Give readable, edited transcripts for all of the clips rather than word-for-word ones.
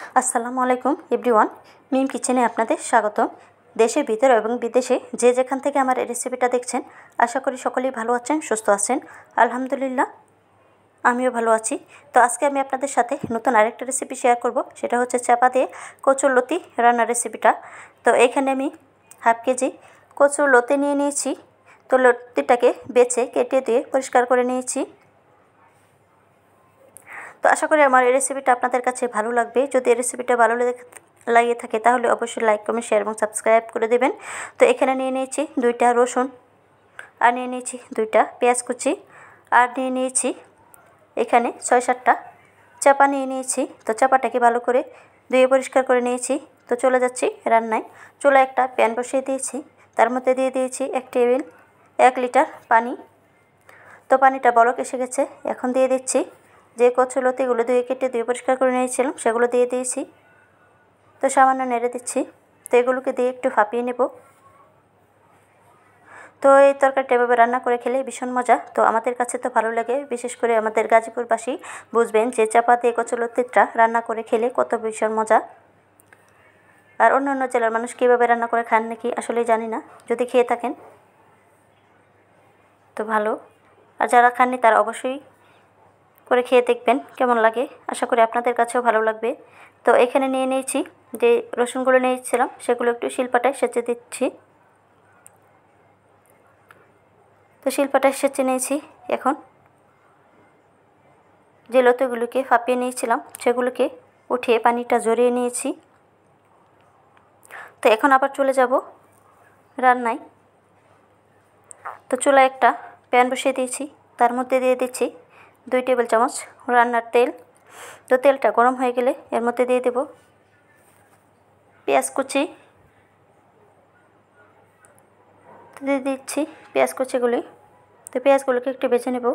আসসালামু আলাইকুম এভরিওয়ান। মিম কিচেনে আপনাদের স্বাগত। দেশের ভিতরে এবং বিদেশে যে যেখান থেকে আমার এই রেসিপিটা দেখছেন, আশা করি সকলেই ভালো আছেন, সুস্থ আছেন। আলহামদুলিল্লাহ, আমিও ভালো আছি। তো আজকে আমি আপনাদের সাথে নতুন আরেকটা রেসিপি শেয়ার করব, সেটা হচ্ছে চাপা দিয়ে কচুর লতি রান্নার রেসিপিটা। তো এইখানে আমি হাফ কেজি কচুর লতি নিয়ে নিয়েছি। তো লতিটাকে বেছে কেটে দিয়ে পরিষ্কার করে নিয়েছি। তো আশা করি আমার এই রেসিপিটা আপনাদের কাছে ভালো লাগবে। যদি এই রেসিপিটা ভালো লাগিয়ে থাকে তাহলে অবশ্যই লাইক, কমেন্ট, শেয়ার এবং সাবস্ক্রাইব করে দেবেন। তো এখানে নিয়ে নিয়েছি 2টা রসুন, আর নিয়ে নিয়েছি 2টা পেঁয়াজ কুচি, আর নিয়ে নিয়েছি এখানে 6-7টা চাপা নিয়ে নিয়েছি। তো চাপাটাকে ভালো করে ধুয়ে পরিষ্কার করে নিয়েছি। তো চলে যাচ্ছি রান্নায়। চুলায় একটা প্যান বসিয়ে দিয়েছি, তার মধ্যে দিয়ে দিয়েছি 1 লিটার পানি। তো পানিটা বলক এসে গেছে। এখন দিয়ে দিচ্ছি যে কচুর লতিগুলো ধুয়ে পরিষ্কার করে নিয়েছিলাম, সেগুলো দিয়ে দিয়েছি। তো সামান্য নেড়ে দিচ্ছি। তো এগুলোকে দিয়ে একটু ভাপিয়ে নেব। তো এই তরকারিটা এভাবে রান্না করে খেলে ভীষণ মজা। তো আমাদের কাছে তো ভালো লাগে, বিশেষ করে আমাদের গাজীপুরবাসী বুঝবেন যে চাপা দিয়ে কচুর লতিটা রান্না করে খেলে কত ভীষণ মজা। আর অন্য অন্য জেলার মানুষ কীভাবে রান্না করে খান নাকি আসলেই জানি না। যদি খেয়ে থাকেন তো ভালো, আর যারা খাননি তারা অবশ্যই করে খেয়ে দেখবেন কেমন লাগে। আশা করি আপনাদের কাছেও ভালো লাগবে। তো এখানে নিয়ে নিয়েছি যে রসুনগুলো নিয়েছিলাম, সেগুলো একটু শিলপাটায় সেঁচে দিচ্ছি। তো শিলপাটায় সেঁচে নিয়েছি। এখন যে লতিগুলোকে ফাঁপিয়ে নিয়েছিলাম সেগুলোকে উঠিয়ে পানিটা ঝরিয়ে নিয়েছি। তো এখন আবার চলে যাব রান্নায়। তো চুলায় একটা প্যান বসিয়ে দিয়েছি, তার মধ্যে দিয়ে দিচ্ছি 2 টেবিল চামচ রান্নার তেল। তো তেলটা গরম হয়ে গেলে এর মধ্যে দিয়ে দেব পেঁয়াজ কুচি। দিয়ে দিচ্ছি পেঁয়াজ কুচিগুলি। তো পেঁয়াজগুলোকে একটু বেছে নেব।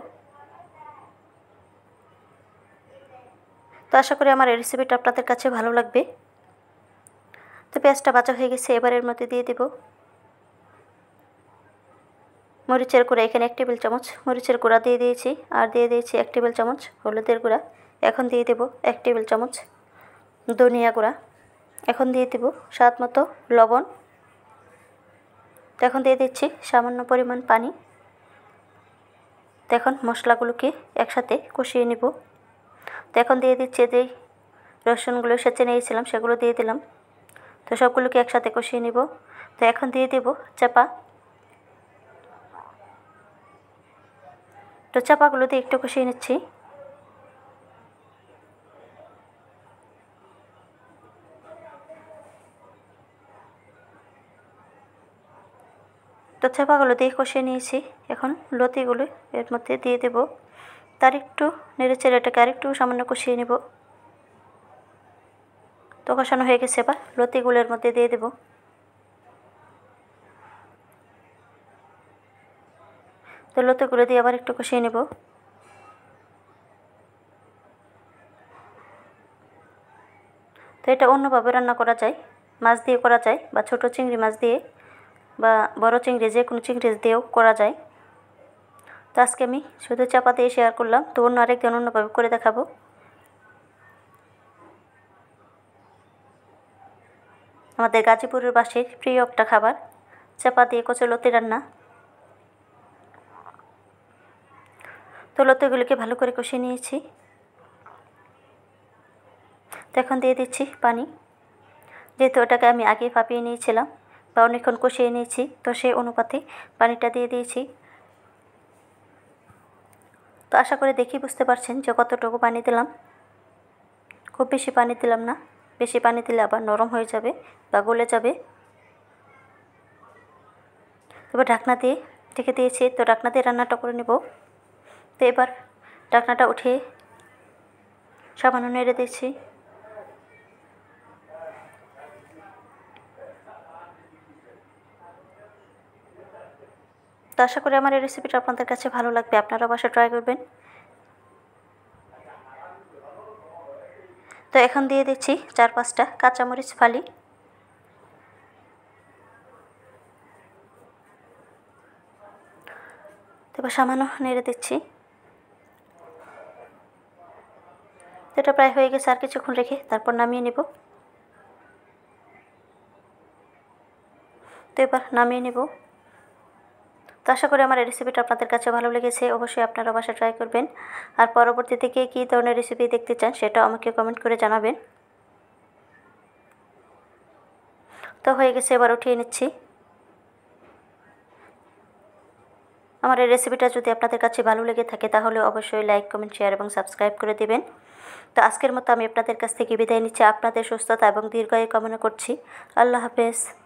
তো আশা করি আমার এই রেসিপিটা আপনাদের কাছে ভালো লাগবে। তো পেঁয়াজটা ভাজা হয়ে গেছে। এবার এর মধ্যে দিয়ে দেব মরিচের গুঁড়া। এখানে 1 টেবিল চামচ মরিচের গুঁড়া দিয়ে দিয়েছি, আর দিয়ে দিয়েছি 1 টেবিল চামচ হলুদের গুঁড়া। এখন দিয়ে দেব 1 টেবিল চামচ ধনিয়া গুঁড়া। এখন দিয়ে দেব স্বাদ মতো লবণ। তো এখন দিয়ে দিচ্ছি সামান্য পরিমাণ পানি। তো এখন মশলাগুলোকে একসাথে কষিয়ে নেব। তো এখন দিয়ে দিচ্ছি যেই রসুনগুলো সেঁচে নিয়েছিলাম সেগুলো দিয়ে দিলাম। তো সবগুলোকে একসাথে কষিয়ে নেব। তো এখন দিয়ে দেব চাপা। তো চাপাগুলো দিয়ে একটু কষিয়ে নিচ্ছি। তো চাপাগুলো দিয়ে কষিয়ে নিয়েছি। এখন লতিগুলো এর মধ্যে দিয়ে দেব। তার একটু নেড়ে চেড়ে এটাকে আরেকটু সামান্য কষিয়ে নেব। তো কষানো হয়ে গেছে। এবার লতিগুলো এর মধ্যে দিয়ে দেব। তো লতিগুলো দিয়ে আবার একটু কষিয়ে নেব। তো এটা অন্যভাবে রান্না করা যায়, মাছ দিয়ে করা যায়, বা ছোটো চিংড়ি মাছ দিয়ে, বা বড় চিংড়ি, যে কোনো চিংড়ি দিয়েও করা যায়। তো আজকে আমি শুধু চাপা দিয়ে শেয়ার করলাম। তো অন্য আরেকদিন অন্যভাবে করে দেখাবো। আমাদের গাজীপুরের বাসীর প্রিয় একটা খাবার চাপা দিয়ে কচুর লতি রান্না। তো লতিগুলিকে ভালো করে কষিয়ে নিয়েছি। তো এখন দিয়ে দিচ্ছি পানি। যেহেতু ওটাকে আমি আগে ভাপিয়ে নিয়েছিলাম বা অনেকক্ষণ কষিয়ে নিয়েছি, তো সেই অনুপাতে পানিটা দিয়ে দিয়েছি। তো আশা করে দেখি বুঝতে পারছেন যে কতটুকু পানি দিলাম। খুব বেশি পানি দিলাম না, বেশি পানি দিলে আবার নরম হয়ে যাবে বা গলে যাবে। এবার ঢাকনা দিয়ে ঢেকে দিয়েছি। তো ঢাকনা দিয়ে রান্নাটা করে নেব। তো এবার ঢাকনাটা উঠিয়ে সামান্য নেড়ে দিয়েছি। তো আশা করি আমার এই রেসিপিটা আপনাদের কাছে ভালো লাগবে, আপনারা বাসায় ট্রাই করবেন। তো এখন দিয়ে দিচ্ছি 4-5টা কাঁচামরিচ ফালি। এবার সামান্য নেড়ে দিচ্ছি। তো এটা প্রায় হয়ে গেছে, আর কিছুক্ষণ রেখে তারপর নামিয়ে নেব। তো এবার নামিয়ে নেব। তো আশা করি আমার এই রেসিপিটা আপনাদের কাছে ভালো লেগেছে। অবশ্যই আপনারা বাসায় ট্রাই করবেন। আর পরবর্তীতে কে কী ধরনের রেসিপি দেখতে চান সেটাও আমাকে কমেন্ট করে জানাবেন। তো হয়ে গেছে, এবার উঠিয়ে নিচ্ছি। আমার এই রেসিপিটা যদি আপনাদের কাছে ভালো লেগে থাকে তাহলে অবশ্যই লাইক, কমেন্ট, শেয়ার এবং সাবস্ক্রাইব করে দেবেন। তো আজকের মতো আমি আপনাদের কাছ থেকে বিদায় নিচ্ছি। আপনাদের সুস্থতা এবং দীর্ঘায়ু কামনা করছি। আল্লাহ হাফেজ।